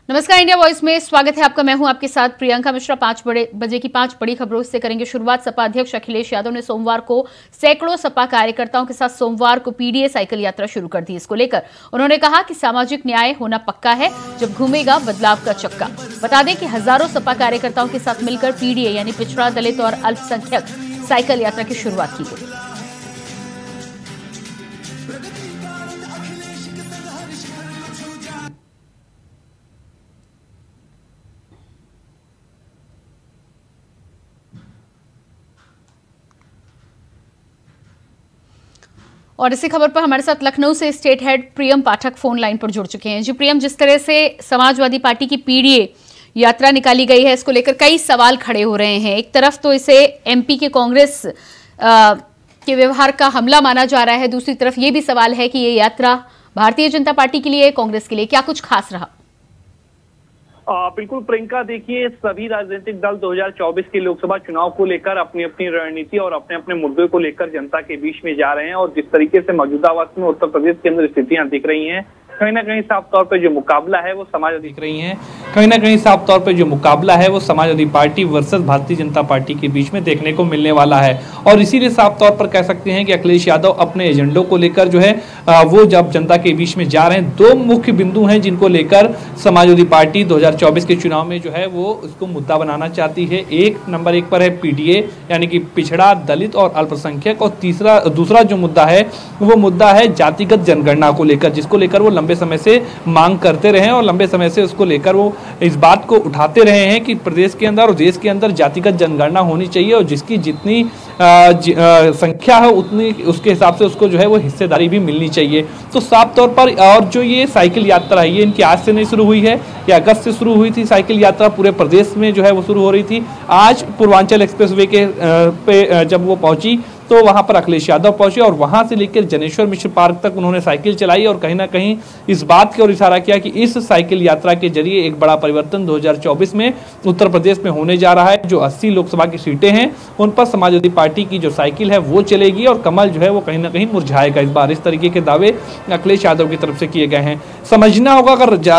नमस्कार, India voice में स्वागत है आपका। मैं हूं आपके साथ प्रियंका मिश्रा। 5 बजे की 5 बड़ी खबरों से करेंगे शुरुआत। सपा अध्यक्ष अखिलेश यादव ने सोमवार को सैकड़ों सपा कार्यकर्ताओं के साथ सोमवार को पीडीए साइकिल यात्रा शुरू कर दी। इसको लेकर उन्होंने कहा कि सामाजिक न्याय होना पक्का है जब घूमेगा बदलाव का चक्का। बता दें कि हजारों सपा कार्यकर्ताओं के साथ मिलकर पीडीए यानी पिछड़ा, दलित और अल्पसंख्यक साइकिल यात्रा की शुरुआत की गई। और इसी खबर पर हमारे साथ लखनऊ से state head Priyam Pathak phone line पर जुड़ चुके हैं। जी प्रियम, जिस तरह से समाजवादी पार्टी की पीडीए यात्रा निकाली गई है, इसको लेकर कई सवाल खड़े हो रहे हैं। एक तरफ तो इसे एमपी के कांग्रेस के व्यवहार का हमला माना जा रहा है, दूसरी तरफ ये भी सवाल है कि ये यात्रा भारतीय जनता पार्टी के लिए, कांग्रेस के लिए क्या कुछ खास रहा? बिल्कुल प्रियंका, देखिए सभी राजनीतिक दल 2024 के लोकसभा चुनाव को लेकर अपनी अपनी रणनीति और अपने अपने मुद्दों को लेकर जनता के बीच में जा रहे हैं। और जिस तरीके से मौजूदा वक्त में उत्तर प्रदेश के अंदर स्थितियां दिख रही हैं, कहीं ना कहीं साफ तौर पे जो मुकाबला है वो समाजवादी दिख रही हैं कहीं ना कहीं साफ तौर पे जो मुकाबला है वो Samajwadi party versus Bharatiya Janata party के बीच में देखने को मिलने वाला है। और इसीलिए साफ तौर पर कह सकते हैं कि अखिलेश यादव अपने एजेंडों को लेकर जो है वो जब जनता के बीच में जा रहे हैं। दो मुख्य बिंदु हैं जिनको लेकर समाजवादी पार्टी 2024 के चुनाव में जो है वो उसको मुद्दा बनाना चाहती है। नंबर 1 पर है पीडीए यानी कि पिछड़ा, दलित और अल्पसंख्यक, और दूसरा जो मुद्दा है वो मुद्दा है जातिगत जनगणना को लेकर, जिसको लेकर वो लंबे समय से मांग करते रहे और लंबे समय से उसको लेकर वो इस बात को उठाते रहे हैं कि प्रदेश के अंदर और देश के अंदर जातिगत जनगणना होनी चाहिए और जिसकी जितनी संख्या है उतनी उसके हिसाब से उसको जो है वो हिस्सेदारी भी मिलनी चाहिए। तो साफ तौर पर और जो ये साइकिल यात्रा है ये इनकी आज से नहीं शुरू हुई है, ये अगस्त से शुरू हुई थी। साइकिल यात्रा पूरे प्रदेश में जो है वो शुरू हो रही थी। आज पूर्वांचल एक्सप्रेसवे के पे जब वो पहुंची तो वहां पर अखिलेश यादव पहुंचे और वहां से लेकर जनेश्वर मिश्र पार्क तक उन्होंने साइकिल चलाई और कहीं ना कहीं इस बात की ओर इशारा किया कि इस साइकिल यात्रा के जरिए एक बड़ा परिवर्तन 2024 में उत्तर प्रदेश में होने जा रहा है। जो 80 लोकसभा की सीटें हैं उन पर समाजवादी पार्टी की जो साइकिल है वो चलेगी और कमल जो है वो कहीं ना कहीं मुरझाएगा इस बार। इस तरीके के दावे अखिलेश यादव की तरफ से किए गए हैं। समझना होगा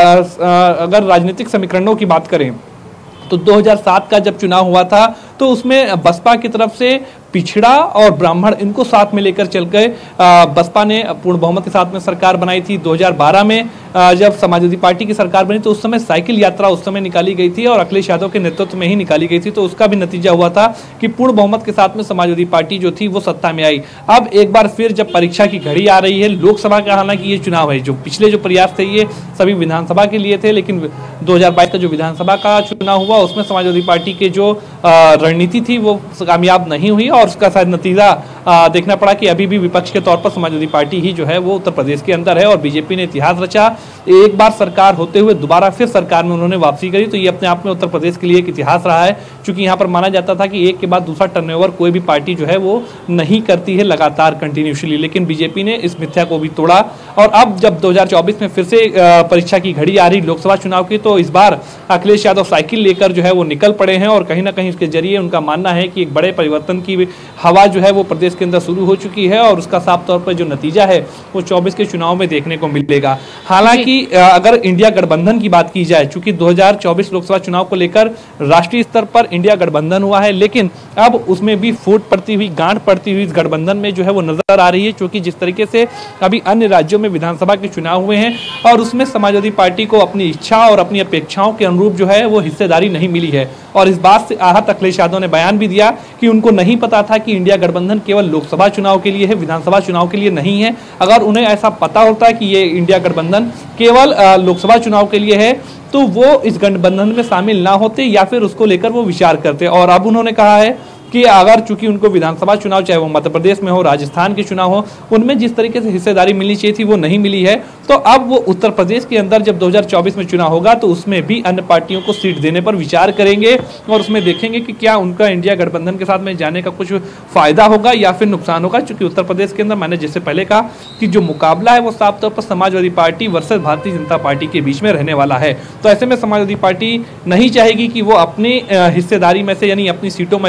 अगर राजनीतिक समीकरणों की बात करें तो 2007 का जब चुनाव हुआ था तो उसमें बसपा की तरफ से पिछड़ा और ब्राह्मण इनको साथ में लेकर चल गए। बसपा ने पूर्ण बहुमत के साथ में सरकार बनाई थी। 2012 में जब समाजवादी पार्टी की सरकार बनी तो उस समय साइकिल यात्रा उस समय निकाली गई थी और अखिलेश यादव के नेतृत्व में ही निकाली गई थी। तो उसका भी नतीजा हुआ था कि पूर्ण बहुमत के साथ में समाजवादी पार्टी जो थी वो सत्ता में आई। अब एक बार फिर जब परीक्षा की घड़ी आ रही है लोकसभा का, हालांकि ये चुनाव है, जो पिछले जो प्रयास थे ये सभी विधानसभा के लिए थे, लेकिन 2022 का जो विधानसभा का चुनाव हुआ उसमें समाजवादी पार्टी के जो रणनीति थी वो कामयाब नहीं हुई और उसका शायद नतीजा देखना पड़ा कि अभी भी विपक्ष के तौर पर समाजवादी पार्टी ही जो है वो उत्तर प्रदेश के अंदर है और बीजेपी ने इतिहास रचा। एक बार सरकार होते हुए दोबारा फिर सरकार में उन्होंने वापसी करी, तो ये अपने आप में उत्तर प्रदेश के लिए एक इतिहास रहा है। क्योंकि यहाँ पर माना जाता था कि एक के बाद दूसरा टर्नओवर कोई भी पार्टी जो है वो नहीं करती है लगातार कंटिन्यूसली, लेकिन बीजेपी ने इस मिथ्या को भी तोड़ा। और अब जब 2024 में फिर से परीक्षा की घड़ी आ रही लोकसभा चुनाव की, तो इस बार अखिलेश यादव साइकिल लेकर जो है वो निकल पड़े हैं और कहीं ना कहीं इसके जरिए उनका मानना है कि एक बड़े परिवर्तन की हवा जो है वो प्रदेश के अंदर शुरू हो चुकी है और उसका साफ तौर पर जो नतीजा है वो 24 के चुनाव में देखने को मिलेगा। हालांकि अगर इंडिया गठबंधन की बात की जाए, चूंकि 2024 लोकसभा चुनाव को लेकर राष्ट्रीय स्तर पर इंडिया गठबंधन हुआ है, लेकिन अब उसमें भी फूट पड़ती हुई, गांठ पड़ती हुई इस गठबंधन में जो है वो नजर आ रही है। क्योंकि जिस तरीके से अभी अन्य राज्यों में विधानसभा के चुनाव हुए हैं और उसमें समाजवादी पार्टी को अपनी इच्छा और अपनी अपेक्षाओं के अनुरूप जो है वो हिस्सेदारी नहीं मिली है। और इस बात से आहत अखिलेश यादव ने बयान भी दिया कि उनको नहीं पता था कि इंडिया गठबंधन केवल लोकसभा चुनाव के लिए है, विधानसभा चुनाव के लिए नहीं है। अगर उन्हें ऐसा पता होता कि ये इंडिया गठबंधन केवल लोकसभा चुनाव के लिए है तो वो इस गठबंधन में शामिल ना होते या फिर उसको लेकर वो विचार करते। और अब उन्होंने कहा है कि अगर चूंकि उनको विधानसभा चुनाव, चाहे वो मध्य प्रदेश में हो, राजस्थान के चुनाव हो, उनमें जिस तरीके से हिस्सेदारी मिलनी चाहिए थी वो नहीं मिली है, तो अब वो उत्तर प्रदेश के अंदर जब 2024 में चुनाव होगा तो उसमें भी अन्य पार्टियों को सीट देने पर विचार करेंगे और उसमें देखेंगे कि क्या उनका इंडिया गठबंधन के साथ में जाने का कुछ फायदा होगा या फिर नुकसान होगा। चूंकि उत्तर प्रदेश के अंदर मैंने जैसे पहले कहा कि जो मुकाबला है वो साफ तौर पर Samajwadi party versus Bharatiya Janata party के बीच में रहने वाला है। तो ऐसे में समाजवादी पार्टी नहीं चाहेगी कि वो अपनी हिस्सेदारी में से यानी अपनी सीटों में से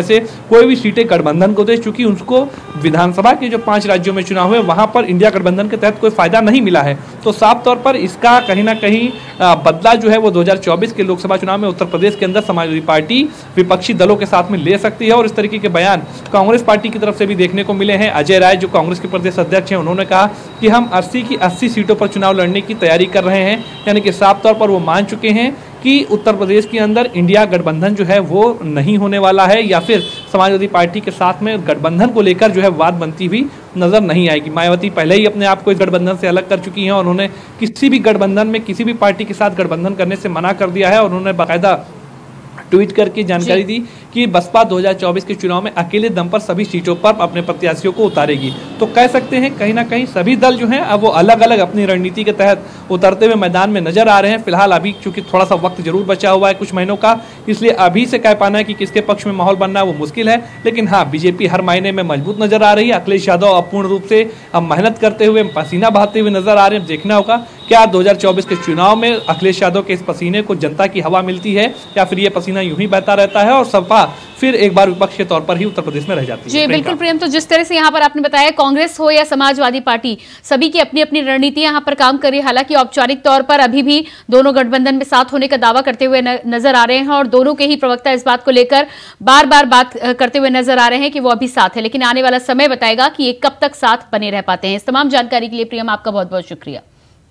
कोई भी सीटें गठबंधन को दे, चूंकि उसको विधानसभा के जो 5 राज्यों में चुनाव हुए वहां पर इंडिया गठबंधन के तहत कोई फायदा नहीं मिला है। तो साफ तौर पर इसका कहीं ना कहीं बदला जो है वो 2024 के लोकसभा चुनाव में उत्तर प्रदेश के अंदर समाजवादी पार्टी विपक्षी दलों के साथ में ले सकती है। और इस तरीके के बयान कांग्रेस पार्टी की तरफ से भी देखने को मिले हैं। अजय राय जो कांग्रेस के प्रदेश अध्यक्ष हैं, उन्होंने कहा कि हम 80 की 80 सीटों पर चुनाव लड़ने की तैयारी कर रहे हैं, यानी कि साफ तौर पर वो मान चुके हैं कि उत्तर प्रदेश के अंदर इंडिया गठबंधन जो है वो नहीं होने वाला है, या फिर समाजवादी पार्टी के साथ में गठबंधन को लेकर जो है वाद बनती हुई नजर नहीं आएगी। मायावती पहले ही अपने आप को इस गठबंधन से अलग कर चुकी हैं और उन्होंने किसी भी गठबंधन में किसी भी पार्टी के साथ गठबंधन करने से मना कर दिया है। और उन्होंने बाकायदा ट्वीट करके जानकारी दी कि बसपा 2024 के चुनाव में अकेले दम पर सभी सीटों पर अपने प्रत्याशियों को उतारेगी। तो कह सकते हैं कहीं ना कहीं सभी दल जो हैं अब वो अलग अलग अपनी रणनीति के तहत उतरते हुए मैदान में नजर आ रहे हैं। फिलहाल अभी चूंकि थोड़ा सा वक्त जरूर बचा हुआ है कुछ महीनों का, इसलिए अभी से कह पाना है कि किसके पक्ष में माहौल बनना है वो मुश्किल है। लेकिन हाँ, बीजेपी हर महीने में मजबूत नजर आ रही है। अखिलेश यादव अपूर्ण रूप से अब मेहनत करते हुए पसीना बहाते हुए नजर आ रहे हैं। देखना होगा क्या 2024 के चुनाव में अखिलेश यादव के इस पसीने को जनता की हवा मिलती है या फिर ये पसीना यूं ही बहता रहता है और सपा फिर एक बार विपक्ष के तौर पर ही उत्तर प्रदेश में रह जाती है। जी बिल्कुल प्रेम, तो जिस तरह से यहाँ पर आपने बताया कांग्रेस हो या समाजवादी पार्टी, सभी की अपनी अपनी रणनीति यहाँ पर काम कर रही है। हालांकि औपचारिक तौर पर अभी भी दोनों गठबंधन में साथ होने का दावा करते हुए नजर आ रहे हैं और दोनों के ही प्रवक्ता इस बात को लेकर बार बार बात करते हुए नजर आ रहे हैं कि वो अभी साथ है, लेकिन आने वाला समय बताएगा कि ये कब तक साथ बने रह पाते हैं। इस तमाम जानकारी के लिए प्रियम आपका बहुत बहुत शुक्रिया।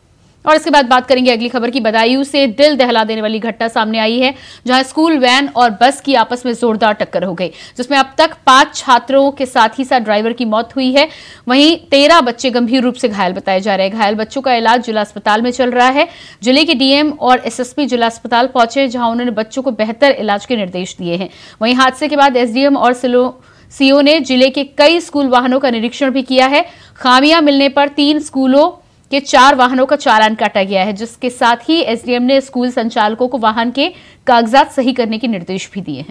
और इसके बाद बात करेंगे अगली खबर की। बदायूं से दिल दहला देने वाली घटना सामने आई है, जहां स्कूल वैन और बस की आपस में जोरदार टक्कर हो गई, जिसमें अब तक 5 छात्रों के साथ ही साथ ड्राइवर की मौत हुई है। वहीं 13 बच्चे गंभीर रूप से घायल बताए जा रहे हैं। घायल बच्चों का इलाज जिला अस्पताल में चल रहा है। जिले के डीएम और एसएसपी जिला अस्पताल पहुंचे, जहां उन्होंने बच्चों को बेहतर इलाज के निर्देश दिए हैं। वहीं हादसे के बाद एसडीएम और सीओ ने जिले के कई स्कूल वाहनों का निरीक्षण भी किया है। खामियां मिलने पर 3 स्कूलों के 4 वाहनों का चालान काटा गया है, जिसके साथ ही एसडीएम ने स्कूल संचालकों को वाहन के कागजात सही करने के निर्देश भी दिए हैं।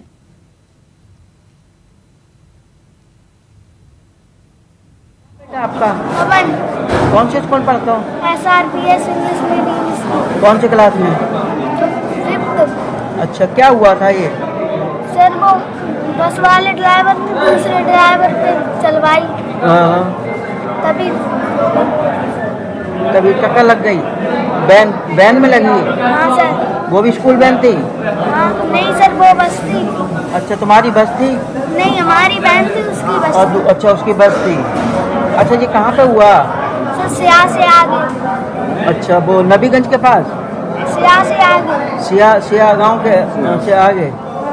आपका पवन, कौन से स्कूल पढ़ते हो? SRPS English medium school. कौन सी क्लास में? 5th। अच्छा, क्या हुआ था ये? सर वो बस वाले ड्राइवर ने दूसरे ड्राइवर पे चलवाई, तभी टक्कर लग गई। वैन में लगी? हाँ सर। वो भी स्कूल वैन थी? हाँ नहीं सर, वो बस थी। अच्छा, तुम्हारी बस थी? नहीं, हमारी वैन थी, उसकी बस थी। अच्छा, उसकी बस थी। अच्छा, ये कहाँ पे हुआ? सर सिया से आगे। अच्छा, वो नबीगंज के पास? सिया से आगे। सिया गांव के से आगे।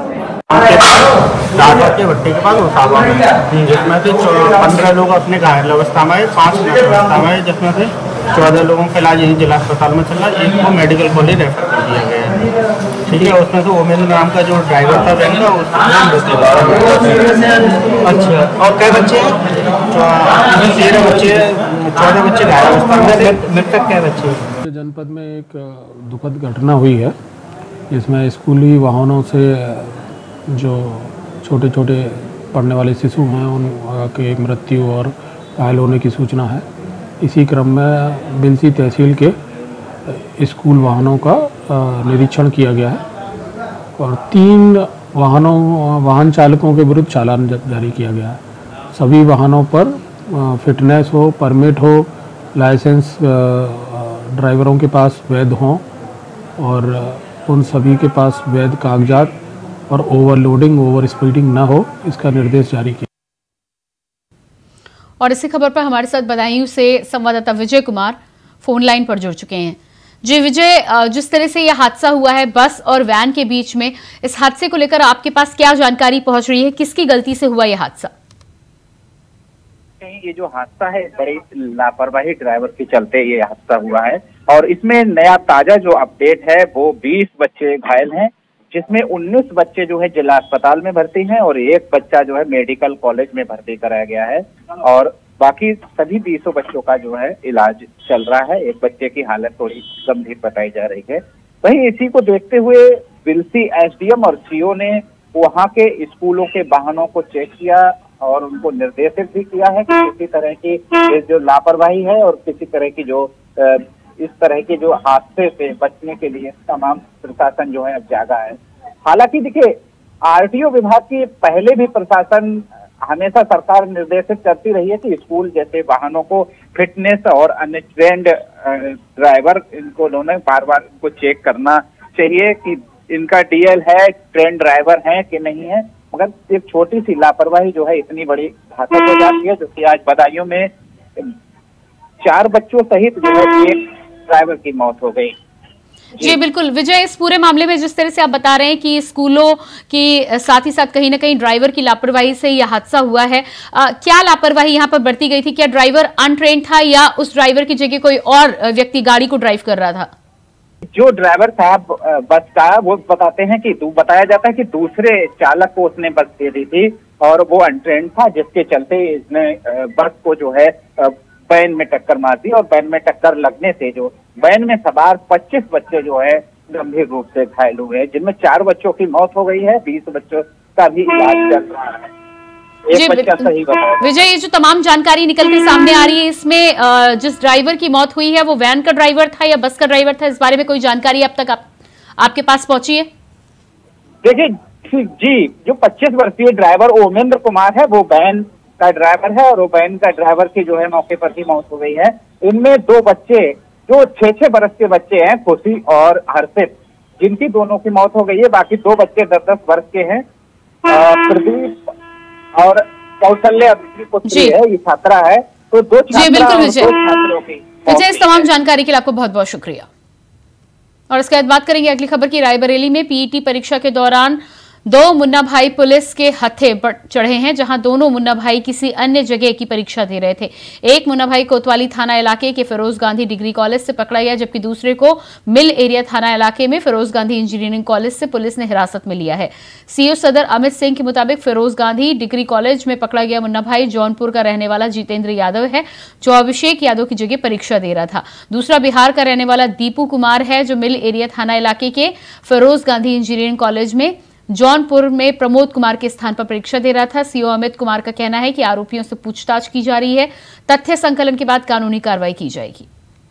के भट्टे के पास उठावा, जिसमें से 15 लोग अपने घायल अवस्था में, 5 अवस्था में, जिसमें से 14 लोगों का इलाज यही जिला अस्पताल में चल रहा है। एक को मेडिकल कॉलेज रेफर कर दिया गया है। ठीक है, उसमें से ओमेंद्र नाम का जो ड्राइवर था वैन का, अच्छा, और कई बच्चे? 13 बच्चे, 14 बच्चे घायल अवस्था में। मृतक क्या बच्चे? जनपद में एक दुखद घटना हुई है, जिसमें स्कूली वाहनों से जो छोटे छोटे पढ़ने वाले शिशु हैं उनकी मृत्यु और घायल होने की सूचना है। इसी क्रम में बिलसी तहसील के स्कूल वाहनों का निरीक्षण किया गया है और 3 वाहन चालकों के विरुद्ध चालान जारी किया गया है। सभी वाहनों पर फिटनेस हो, परमिट हो, लाइसेंस ड्राइवरों के पास वैध हों और उन सभी के पास वैध कागजात और ओवरलोडिंग, ओवर स्पीडिंग न हो, इसका निर्देश जारी किया। और इसी खबर पर हमारे साथ बदायूं से संवाददाता विजय कुमार फोन लाइन पर जुड़ चुके हैं। जी विजय, जिस तरह से यह हादसा हुआ है बस और वैन के बीच में, इस हादसे को लेकर आपके पास क्या जानकारी पहुंच रही है? किसकी गलती से हुआ यह हादसा? ये जो हादसा है बड़ी लापरवाही ड्राइवर के चलते ये हादसा हुआ है और इसमें नया ताजा जो अपडेट है वो 20 बच्चे घायल हैं, जिसमें 19 बच्चे जो है जिला अस्पताल में भर्ती हैं और 1 बच्चा जो है मेडिकल कॉलेज में भर्ती कराया गया है और बाकी सभी 20 बच्चों का जो है इलाज चल रहा है। एक बच्चे की हालत थोड़ी गंभीर बताई जा रही है। वहीं इसी को देखते हुए बिलसी एसडीएम और सीओ ने वहां के स्कूलों के वाहनों को चेक किया और उनको निर्देशित भी किया है कि किसी तरह की जो लापरवाही है और किसी तरह की जो इस तरह के जो हादसे से बचने के लिए तमाम प्रशासन जो है अब जागा है। हालांकि देखिए आरटीओ विभाग की पहले भी प्रशासन हमेशा सरकार निर्देशित करती रही है कि स्कूल जैसे वाहनों को फिटनेस और अन्य ट्रेंड ड्राइवर इनको दोनों बार बार इनको चेक करना चाहिए कि इनका डीएल है, ट्रेंड ड्राइवर है कि नहीं है। मगर एक छोटी सी लापरवाही जो है इतनी बड़ी घातक हो जाती है, जो कि आज बदायूं में 4 बच्चों सहित जो है एक ड्राइवर की मौत हो गई। जी बिल्कुल विजय, इस पूरे मामले में जिस तरह से आप बता रहे हैं कि स्कूलों की साथ ही साथ कहीं ना कहीं ड्राइवर की लापरवाही से यह हादसा हुआ है, क्या लापरवाही यहाँ पर बरती गई थी? क्या ड्राइवर अनट्रेन्ड था या उस ड्राइवर की जगह कोई और व्यक्ति गाड़ी को ड्राइव कर रहा था? जो ड्राइवर था बस का, वो बताते हैं कि बताया जाता है कि दूसरे चालक को उसने बस दे दी थी और वो अनट्रेन्ड था, जिसके चलते इसने बस को जो है वैन में टक्कर मार दी और वैन में टक्कर लगने से जो वैन में सवार 25 बच्चे जो है गंभीर रूप से घायल हुए हैं, जिनमें 4 बच्चों की मौत हो गई है, 20 बच्चों का भी इलाज चल रहा है। एक बच्चा सही बताया। विजय, ये जो तमाम जानकारी निकल के सामने आ रही है, इसमें जिस ड्राइवर की मौत हुई है वो वैन का ड्राइवर था या बस का ड्राइवर था, इस बारे में कोई जानकारी अब तक आपके पास पहुंची है? देखिए जी, जो 25 वर्षीय ड्राइवर ओमेंद्र कुमार है वो वैन का ड्राइवर है और वो वैन का ड्राइवर की जो है मौके पर ही मौत हो गई है। इनमें 2 बच्चे जो 6-6 बरस के बच्चे हैं, खुशी और हर्षित, जिनकी दोनों की मौत हो गई है। बाकी 2 बच्चे 10-10 वर्ष के हैं, प्रदीप और कौशल्या पुत्री है, ये छात्रा है। तो 2 बिल्कुल विजय, विजय इस तमाम जानकारी के लिए आपको बहुत बहुत शुक्रिया। और इसके बाद बात करेंगे अगली खबर की। रायबरेली में पीईटी परीक्षा के दौरान 2 मुन्ना भाई पुलिस के हत्थे चढ़े हैं, जहां दोनों मुन्ना भाई किसी अन्य जगह की परीक्षा दे रहे थे। एक मुन्ना भाई कोतवाली थाना इलाके के फिरोज गांधी डिग्री कॉलेज से पकड़ा गया, जबकि दूसरे को मिल एरिया थाना इलाके में फिरोज गांधी इंजीनियरिंग कॉलेज से पुलिस ने हिरासत में लिया है। सीओ सदर अमित सिंह के मुताबिक फिरोज गांधी डिग्री कॉलेज में पकड़ा गया मुन्ना भाई जौनपुर का रहने वाला जितेंद्र यादव है, जो अभिषेक यादव की जगह परीक्षा दे रहा था। दूसरा बिहार का रहने वाला दीपू कुमार है, जो मिल एरिया थाना इलाके के फिरोज गांधी इंजीनियरिंग कॉलेज में जौनपुर में प्रमोद कुमार के स्थान पर परीक्षा दे रहा था। सीओ अमित कुमार का कहना है कि आरोपियों से पूछताछ की जा रही है, तथ्य संकलन के बाद कानूनी कार्रवाई की जाएगी।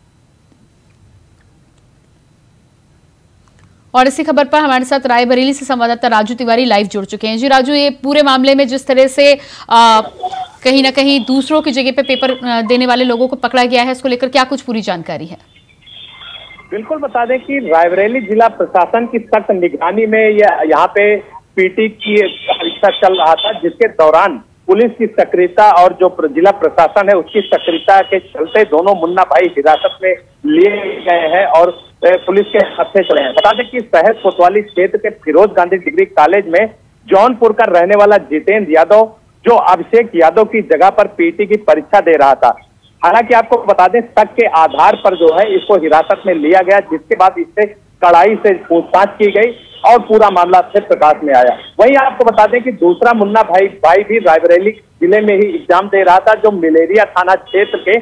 और इसी खबर पर हमारे साथ रायबरेली से संवाददाता राजू तिवारी लाइव जुड़ चुके हैं। जी राजू, ये पूरे मामले में जिस तरह से कहीं ना कहीं दूसरों की जगह पे पेपर देने वाले लोगों को पकड़ा गया है, इसको लेकर क्या कुछ पूरी जानकारी है? बिल्कुल बता दें कि रायबरेली जिला प्रशासन की सख्त निगरानी में यहाँ पे पीटी की परीक्षा चल रहा था, जिसके दौरान पुलिस की सक्रियता और जो जिला प्रशासन है उसकी सक्रियता के चलते दोनों मुन्ना भाई हिरासत में लिए गए हैं और पुलिस के हत्थे चले हैं। बता दें कि शहर कोतवाली क्षेत्र के फिरोज गांधी डिग्री कॉलेज में जौनपुर का रहने वाला जितेंद्र यादव जो अभिषेक यादव की जगह पर पीटी की परीक्षा दे रहा था। हालांकि आपको बता दें शक के आधार पर जो है इसको हिरासत में लिया गया, जिसके बाद इससे कड़ाई से पूछताछ की गई और पूरा मामला फिर प्रकाश में आया। वहीं आपको बता दें कि दूसरा मुन्ना भाई भी रायबरेली जिले में ही एग्जाम दे रहा था, जो मिलेरिया थाना क्षेत्र के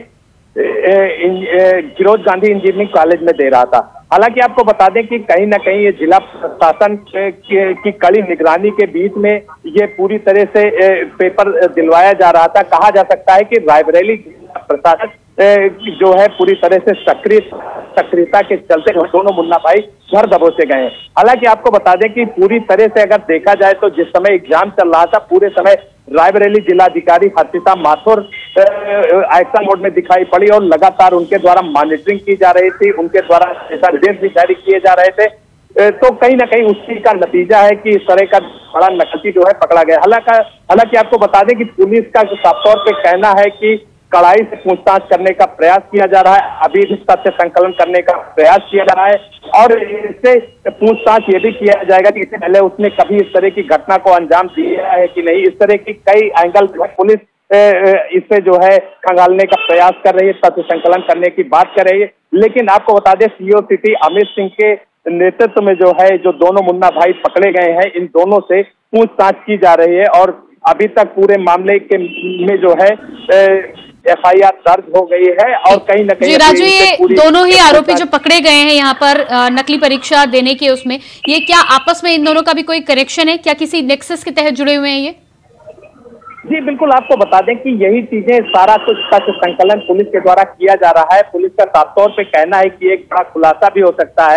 फिरोज गांधी इंजीनियरिंग कॉलेज में दे रहा था। हालांकि आपको बता दें कि कहीं ना कहीं ये जिला प्रशासन की कड़ी निगरानी के बीच में ये पूरी तरह से पेपर दिलवाया जा रहा था। कहा जा सकता है कि रायबरेली प्रशासन जो है पूरी तरह से सक्रियता के चलते दोनों मुन्ना भाई घर दबोचे गए हैं। हालांकि आपको बता दें कि पूरी तरह से अगर देखा जाए तो जिस समय एग्जाम चल रहा था पूरे समय रायबरेली जिलाधिकारी हर्षिता माथुर एक्शन मोड में दिखाई पड़ी और लगातार उनके द्वारा मॉनिटरिंग की जा रही थी, उनके द्वारा निर्देश भी जारी किए जा रहे थे। तो कहीं ना कहीं उसी का नतीजा है कि इस तरह का बड़ा नकली जो है पकड़ा गया। हालांकि आपको बता दें कि पुलिस का साफ तौर पर कहना है कि कड़ाई से पूछताछ करने का प्रयास किया जा रहा है, अभी भी तथ्य संकलन करने का प्रयास किया जा रहा है और इससे पूछताछ ये भी किया जाएगा कि इससे पहले उसने कभी इस तरह की घटना को अंजाम दिया है कि नहीं। इस तरह की कई एंगल पुलिस इससे जो है खंगालने का प्रयास कर रही है, तथ्य संकलन करने की बात कर रही है। लेकिन आपको बता दें सीओ सिटी अमित सिंह के नेतृत्व में जो है जो दोनों मुन्ना भाई पकड़े गए हैं, इन दोनों से पूछताछ की जा रही है और अभी तक पूरे मामले के में जो है FIR दर्ज हो गई है और कहीं ना कहीं राजू ये दोनों ही आरोपी जो पकड़े गए हैं यहाँ पर नकली परीक्षा देने के उसमें, ये क्या आपस में इन दोनों का भी कोई कनेक्शन है? क्या किसी नेक्सस के तहत जुड़े हुए हैं ये? जी बिल्कुल, आपको बता दें कि यही चीजें सारा कुछ तथ्य संकलन पुलिस के द्वारा किया जा रहा है। पुलिस का साफ तौर पे कहना है कि एक बड़ा खुलासा भी हो सकता है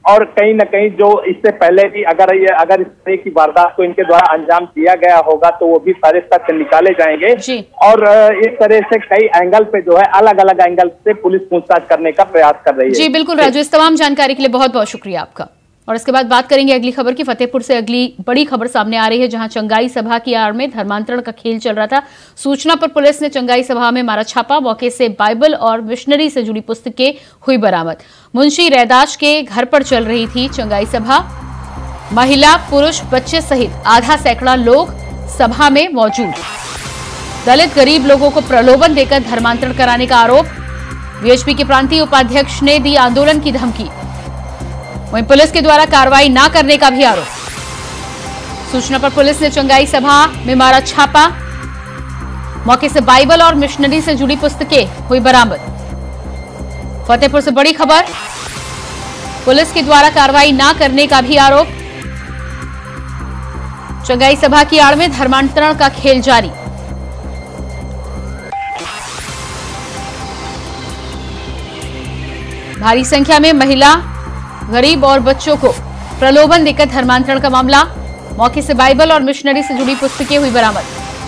और कहीं न कहीं जो इससे पहले भी अगर इस तरह की वारदात को इनके द्वारा अंजाम दिया गया होगा तो वो भी सारे तथ्य निकाले जाएंगे और इस तरह से कई एंगल पे जो है अलग अलग एंगल से पुलिस पूछताछ करने का प्रयास कर रही है। जी बिल्कुल राजू, इस तमाम जानकारी के लिए बहुत बहुत शुक्रिया आपका। और इसके बाद बात करेंगे अगली खबर की। फतेहपुर से अगली बड़ी खबर सामने आ रही है, जहां चंगाई सभा की आड़ में धर्मांतरण का खेल चल रहा था। सूचना पर पुलिस ने चंगाई सभा में मारा छापा। मौके से बाइबल और मिशनरी से जुड़ी पुस्तकें हुई बरामद। मुंशी रैदाश के घर पर चल रही थी चंगाई सभा। महिला, पुरुष, बच्चे सहित आधा सैकड़ा लोग सभा में मौजूद। दलित गरीब लोगों को प्रलोभन देकर धर्मांतरण कराने का आरोप। वीएचपी के प्रांतीय उपाध्यक्ष ने दी आंदोलन की धमकी। वहीं पुलिस के द्वारा कार्रवाई न करने का भी आरोप। सूचना पर पुलिस ने चंगाई सभा में मारा छापा। मौके से बाइबल और मिशनरी से जुड़ी पुस्तकें हुई बरामद। फतेहपुर से बड़ी खबर, पुलिस के द्वारा कार्रवाई न करने का भी आरोप। चंगाई सभा की आड़ में धर्मांतरण का खेल जारी। भारी संख्या में महिला, गरीब और बच्चों को प्रलोभन देकर धर्मांतरण का मामला। मौके से बाइबल और मिशनरी से जुड़ी पुस्तकें हुई बरामद।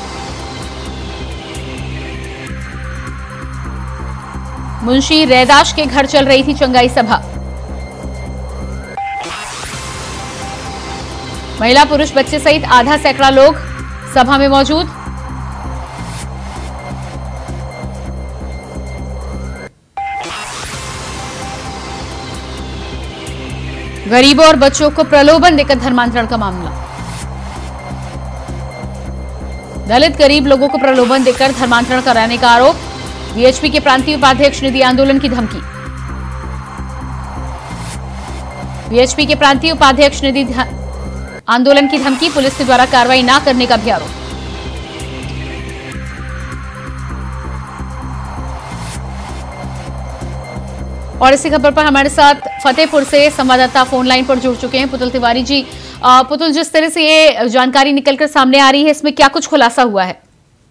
मुंशी रैदाश के घर चल रही थी चंगाई सभा। महिला, पुरुष, बच्चे सहित आधा सैकड़ा लोग सभा में मौजूद। गरीबों और बच्चों को प्रलोभन देकर धर्मांतरण का मामला। दलित गरीब लोगों को प्रलोभन देकर धर्मांतरण कराने का आरोप। वीएचपी के प्रांतीय उपाध्यक्ष ने दी आंदोलन की धमकी। वीएचपी के प्रांतीय उपाध्यक्ष ने दी आंदोलन की धमकी। पुलिस के द्वारा कार्रवाई न करने का भी आरोप। और इसी खबर पर हमारे साथ फतेहपुर से संवाददाता फोन लाइन पर जुड़ चुके हैं पुतुल तिवारी जी। पुतुल, जिस तरह से ये जानकारी निकलकर सामने आ रही है, इसमें क्या कुछ खुलासा हुआ है?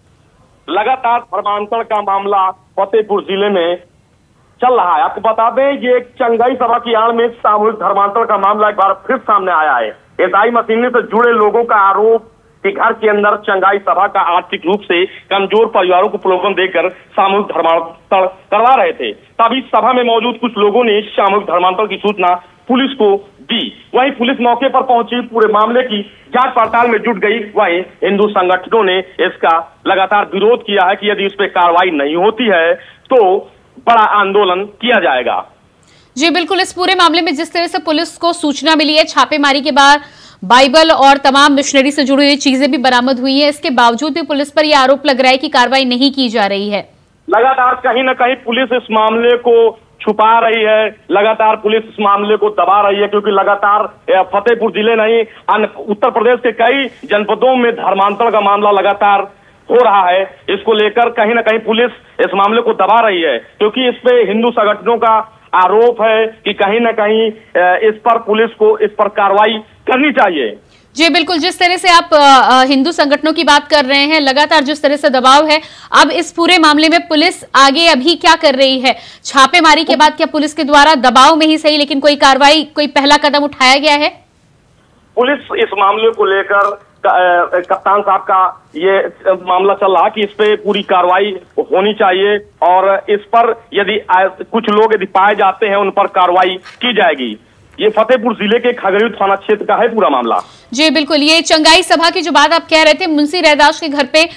लगातार धर्मांतरण का मामला फतेहपुर जिले में चल रहा है। आपको बता दें, ये चंगाई सभा की आड़ में सामूहिक धर्मांतरण का मामला एक बार फिर सामने आया है। ईसाई मशीनरी से जुड़े लोगों का आरोप कि घर के अंदर चंगाई सभा का आर्थिक रूप से कमजोर परिवारों को प्रलोभन देकर सामूहिक धर्मांतरण करवा रहे थे। तभी सभा में मौजूद कुछ लोगों ने सामूहिक धर्मांतरण की सूचना पुलिस को दी। वहीं पुलिस मौके पर पहुंची, पूरे मामले की जांच पड़ताल में जुट गई। वहीं हिंदू संगठनों ने इसका लगातार विरोध किया है कि यदि इस पर कार्रवाई नहीं होती है तो बड़ा आंदोलन किया जाएगा। जी बिल्कुल, इस पूरे मामले में जिस तरह से पुलिस को सूचना मिली है, छापेमारी के बाद बाइबल और तमाम मिशनरी से जुड़ी हुई चीजें भी बरामद हुई है, इसके बावजूद भी पुलिस पर यह आरोप लग रहा है कि कार्रवाई नहीं की जा रही है। लगातार कहीं न कहीं पुलिस इस मामले को छुपा रही है, लगातार पुलिस इस मामले को दबा रही है, क्योंकि लगातार फतेहपुर जिले नहीं, उत्तर प्रदेश के कई जनपदों में धर्मांतरण का मामला लगातार हो रहा है। इसको लेकर कहीं न कहीं पुलिस इस मामले को दबा रही है, क्योंकि इस पे हिंदू संगठनों का आरोप है कि कहीं न कहीं इस पर पुलिस को इस पर कार्रवाई करनी चाहिए। जी बिल्कुल, जिस तरह से आप हिंदू संगठनों की बात कर रहे हैं, लगातार जिस तरह से दबाव है, अब इस पूरे मामले में पुलिस आगे अभी क्या कर रही है? छापेमारी के बाद क्या पुलिस के द्वारा दबाव में ही सही लेकिन कोई कार्रवाई, कोई पहला कदम उठाया गया है? पुलिस इस मामले को लेकर कप्तान साहब का ये मामला चल रहा कि इस पे पूरी कार्रवाई होनी चाहिए और इस पर यदि कुछ लोग यदि पाए जाते हैं उन पर कार्रवाई की जाएगी। ये फतेहपुर जिले के खगड़िया थाना क्षेत्र का है पूरा मामला। जी बिल्कुल, ये चंगाई सभा की जो बात आप कह रहे थे, मुंशी रैदाश के घर पे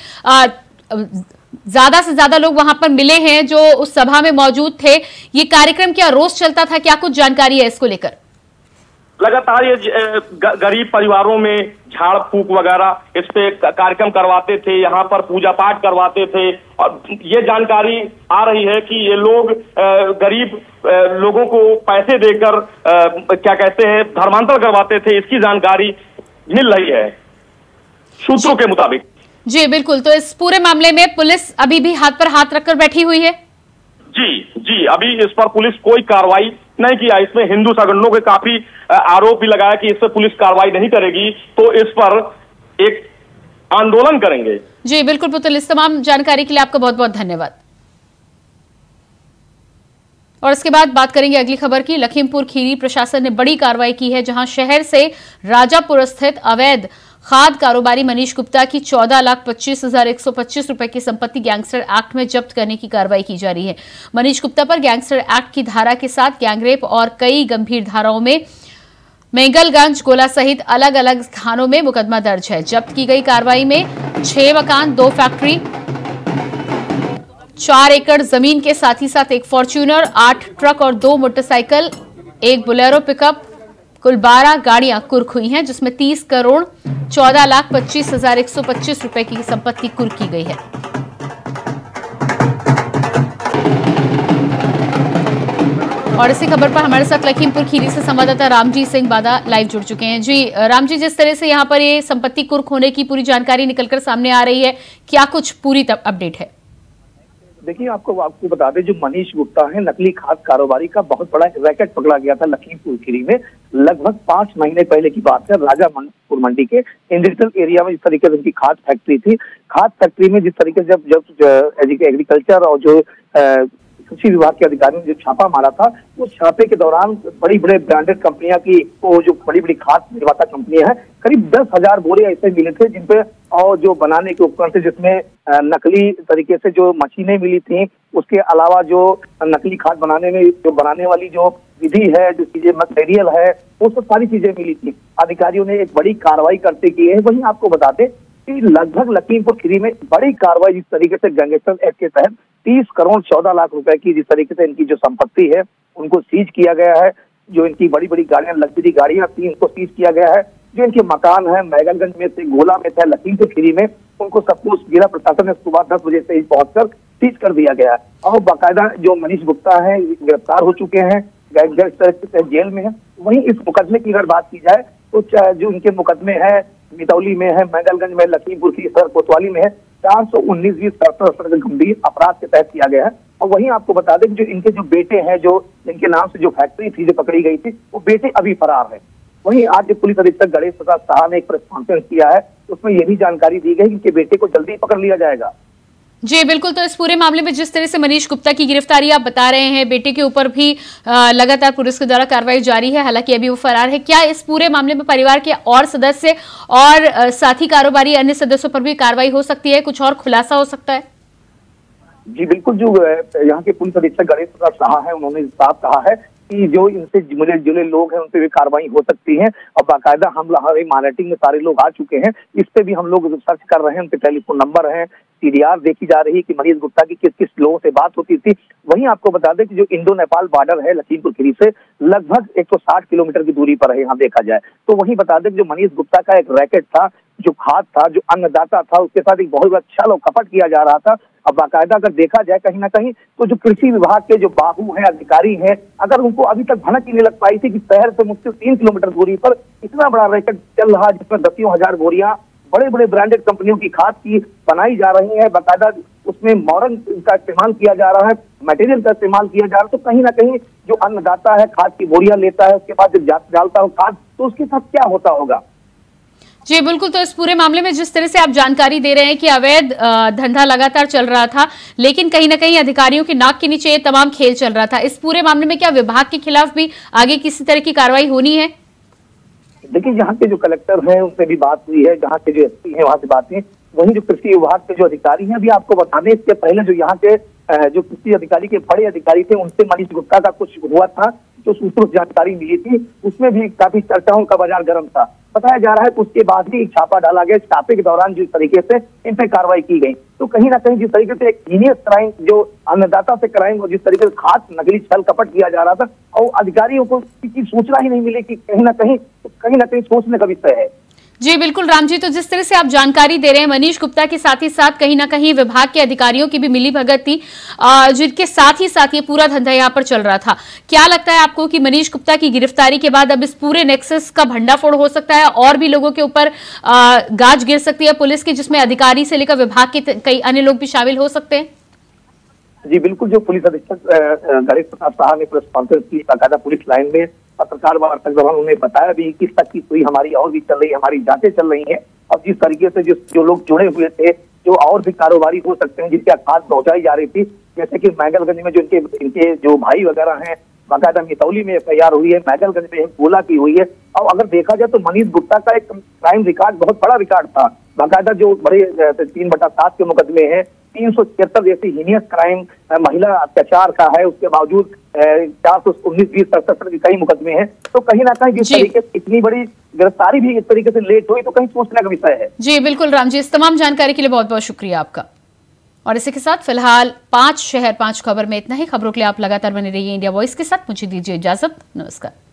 ज्यादा से ज्यादा लोग वहां पर मिले हैं जो उस सभा में मौजूद थे। ये कार्यक्रम क्या रोज चलता था? क्या कुछ जानकारी है इसको लेकर? लगातार ये गरीब परिवारों में झाड़ फूक वगैरह इस पे कार्यक्रम करवाते थे, यहाँ पर पूजा पाठ करवाते थे और ये जानकारी आ रही है कि ये लोग गरीब लोगों को पैसे देकर क्या कहते हैं धर्मांतरण करवाते थे। इसकी जानकारी मिल रही है सूत्रों के मुताबिक। जी बिल्कुल, तो इस पूरे मामले में पुलिस अभी भी हाथ पर हाथ रखकर बैठी हुई है? जी, अभी इस पर पुलिस कोई कार्रवाई नहीं किया। इसमें हिंदू संगठनों के काफी आरोप भी लगाया कि इस पर पुलिस कार्रवाई नहीं करेगी तो इस पर एक आंदोलन करेंगे। जी बिल्कुल पुतुल, इस तमाम जानकारी के लिए आपका बहुत बहुत धन्यवाद। और इसके बाद बात करेंगे अगली खबर की। लखीमपुर खीरी प्रशासन ने बड़ी कार्रवाई की है, जहां शहर से राजापुर स्थित अवैध खाद कारोबारी मनीष गुप्ता की 14,25,125 रुपए की संपत्ति गैंगस्टर एक्ट में जब्त करने की कार्रवाई की जा रही है। मनीष गुप्ता पर गैंगस्टर एक्ट की धारा के साथ गैंगरेप और कई गंभीर धाराओं में मेंगलगंज, गोला सहित अलग अलग स्थानों में मुकदमा दर्ज है। जब्त की गई कार्रवाई में 6 मकान, 2 फैक्ट्री, 4 एकड़ जमीन के साथ ही साथ एक फॉर्च्यूनर, 8 ट्रक और 2 मोटरसाइकिल, एक बोलेरो पिकअप, कुल 12 गाड़ियां कुर्क हुई हैं, जिसमें 30 करोड़ 14,25,125 रुपए की संपत्ति कुर्क की गई है। और इसी खबर पर हमारे साथ लखीमपुर खीरी से संवाददाता रामजीत सिंह बादा लाइव जुड़ चुके हैं। जी राम जी, जिस तरह से यहां पर ये संपत्ति कुर्क होने की पूरी जानकारी निकलकर सामने आ रही है, क्या कुछ पूरी अपडेट है? देखिए, आपको बता दें, जो मनीष गुप्ता है, नकली खाद कारोबारी का बहुत बड़ा रैकेट पकड़ा गया था लखीमपुर खीरी में। लगभग 5 महीने पहले की बात है। राजापुर मंडी के इंडस्ट्रियल एरिया में जिस तरीके से उनकी खाद फैक्ट्री थी, खाद फैक्ट्री में जिस तरीके से जब एग्रीकल्चर और जो कृषि विभाग के अधिकारियों ने जो छापा मारा था, उस छापे के दौरान बड़ी बड़े ब्रांडेड कंपनियां की, वो जो बड़ी बड़ी खाद निर्माता कंपनियां हैं, करीब 10,000 बोरे ऐसे मिले थे जिनपे और जो बनाने के उपकरण थे, जिसमें नकली तरीके से जो मशीनें मिली थी, उसके अलावा जो नकली खाद बनाने में जो बनाने वाली जो विधि है, जो चीजें मटेरियल है, वो सब सारी चीजें मिली थी। अधिकारियों ने एक बड़ी कार्रवाई करते की है। वहीं आपको बता दें कि लगभग लखीमपुर खीरी में बड़ी कार्रवाई जिस तरीके से गैंगस्टर एक्ट के तहत 30 करोड़ 14 लाख रुपए की जिस तरीके से इनकी जो संपत्ति है उनको सीज किया गया है। जो इनकी बड़ी बड़ी गाड़ियां, लग्जरी गाड़ियां थी, इनको सीज किया गया है। जो इनके मकान है मैगलगंज में थे, गोला में थे, लखीमपुर खीरी में, उनको सब कुछ जिला प्रशासन ने सुबह 10 बजे से ही पहुंचकर सीज कर दिया गया है। और बाकायदा जो मनीष गुप्ता है गिरफ्तार हो चुके हैं, गैंगस्टर जेल में है। वहीं इस मुकदमे की अगर बात की जाए तो जो इनके मुकदमे है, मितौली में है, मैगलगंज में, लखीमपुर की सदर कोतवाली में है, 419 गंभीर अपराध के तहत किया गया है। और वहीं आपको बता दें कि जो इनके जो बेटे हैं, जो इनके नाम से जो फैक्ट्री थी जो पकड़ी गई थी, वो बेटे अभी फरार है। वहीं आज जो पुलिस अधीक्षक गणेश प्रसाद साहा ने एक प्रेस कॉन्फ्रेंस किया है, उसमें यह भी जानकारी दी गई कि इनके बेटे को जल्दी पकड़ लिया जाएगा। जी बिल्कुल। तो इस पूरे मामले में जिस तरह से मनीष गुप्ता की गिरफ्तारी आप बता रहे हैं, बेटे के ऊपर भी लगातार पुलिस के द्वारा कार्रवाई जारी है, हालांकि अभी वो फरार है। क्या इस पूरे मामले में परिवार के और सदस्य और साथी कारोबारी अन्य सदस्यों पर भी कार्रवाई हो सकती है? कुछ और खुलासा हो सकता है? जी बिल्कुल। जो यहाँ के पुलिस अधीक्षक गणेश प्रसाद साहा है, उन्होंने साफ कहा है कि जो इनसे जुड़े लोग हैं उन पे भी कार्रवाई हो सकती है। और बाकायदा हम हमारे मॉनिटरिंग में सारे लोग आ चुके हैं, इस पे भी हम लोग सर्च कर रहे हैं। उनके टेलीफोन नंबर है, सीडीआर देखी जा रही है कि मनीष गुप्ता की किस किस लोगों से बात होती थी। वहीं आपको बता दें कि जो इंडो नेपाल बॉर्डर है लखीमपुर खीरी से लगभग 160 किलोमीटर की दूरी पर है यहाँ देखा जाए तो। वहीं बता दें कि जो मनीष गुप्ता का एक रैकेट था, जो खाद था, जो अन्नदाता था, उसके साथ एक बहुत अच्छा लोग कपट किया जा रहा था। अब बाकायदा अगर देखा जाए कहीं ना कहीं तो जो कृषि विभाग के जो बाबू हैं, अधिकारी हैं, अगर उनको अभी तक भनक ही नहीं लग पाई थी कि शहर से मुश्किल 3 किलोमीटर दूरी पर इतना बड़ा रैकेट चल रहा, जिसमें 10,000 बोरियां बड़े बड़े ब्रांडेड कंपनियों की खाद की बनाई जा रही है। बाकायदा उसमें मॉडर्न का इस्तेमाल किया जा रहा है, मटेरियल का इस्तेमाल किया जा रहा है। तो कहीं ना कहीं जो अन्नदाता है खाद की बोरियां लेता है, उसके बाद जब डालता है खाद, तो उसके साथ क्या होता होगा? जी बिल्कुल। तो इस पूरे मामले में जिस तरह से आप जानकारी दे रहे हैं कि अवैध धंधा लगातार चल रहा था, लेकिन कहीं ना कहीं अधिकारियों की नाक के नीचे ये तमाम खेल चल रहा था, इस पूरे मामले में क्या विभाग के खिलाफ भी आगे किसी तरह की कार्रवाई होनी है? देखिए, यहाँ के जो कलेक्टर हैं उनसे भी बात हुई है, जहाँ के जो एसपी हैं वहां से बात हुई। वहीं जो कृषि विभाग के जो अधिकारी हैं, अभी आपको बता दें इसके पहले जो यहाँ के जो कृषि अधिकारी के बड़े अधिकारी थे, उनसे मनीष गुप्ता का कुछ हुआ था, जो सूत्रों से जानकारी मिली थी, उसमें भी काफी चर्चाओं का बाजार गर्म था। बताया जा रहा है कि उसके बाद ही छापा डाला गया। छापे के दौरान जिस तरीके से इन पे कार्रवाई की गई, तो कहीं ना कहीं जिस तरीके से एक हीनियस क्राइम, जो अन्नदाता से क्राइम और जिस तरीके से खाद नकली छल कपट किया जा रहा था, और अधिकारियों को किसी सूचना ही नहीं मिली कि कहीं ना कहीं सोचने का विषय है। जी बिल्कुल राम जी। तो जिस तरह से आप जानकारी दे रहे हैं, मनीष गुप्ता के साथ ही साथ कहीं ना कहीं विभाग के अधिकारियों की भी मिली भगत थी, जिनके साथ ही साथ ये पूरा धंधा यहाँ पर चल रहा था। क्या लगता है आपको कि मनीष गुप्ता की गिरफ्तारी के बाद अब इस पूरे नेक्सस का भंडाफोड़ हो सकता है और भी लोगों के ऊपर गाज गिर सकती है पुलिस की, जिसमें अधिकारी से लेकर विभाग के कई अन्य लोग भी शामिल हो सकते हैं? जी बिल्कुल। जो पुलिस अधीक्षक गणेश प्रसाद साहा ने प्रेस कॉन्फ्रेंस की, बाकायदा पुलिश लाइन में पत्रकार वार्ता के दौरान उन्होंने बताया भी किस तक की सुई हमारी और भी चल रही है, हमारी जांचें चल रही हैं। अब जिस तरीके से जो लोग जुड़े हुए थे, जो और भी कारोबारी हो सकते हैं, जिनके खाद पहुंचाई जा रही थी, जैसे कि मैगलगंज में जो इनके जो भाई वगैरह हैं, बाकायदा मितौली में FIR हुई है, मैगलगंज में गोला की हुई है। और अगर देखा जाए तो मनीष गुप्ता का एक क्राइम रिकॉर्ड बहुत बड़ा रिकॉर्ड था, बाकायदा जो बड़े 3/7 के मुकदमे हैं, 376 जैसी हीनियस क्राइम महिला अत्याचार का है, उसके बावजूद 419 20 67 के कई मुकदमे हैं। तो कहीं ना कहीं जिस तरीके से इतनी बड़ी गिरफ्तारी भी इस तरीके से लेट हुई तो कहीं सोचने का विषय है। जी बिल्कुल राम जी, इस तमाम जानकारी के लिए बहुत बहुत शुक्रिया आपका। और इसी के साथ फिलहाल 5 शहर 5 खबर में इतना ही। खबरों के लिए आप लगातार बने रहिए इंडिया वॉइस के साथ। मुझे दीजिए इजाजत, नमस्कार।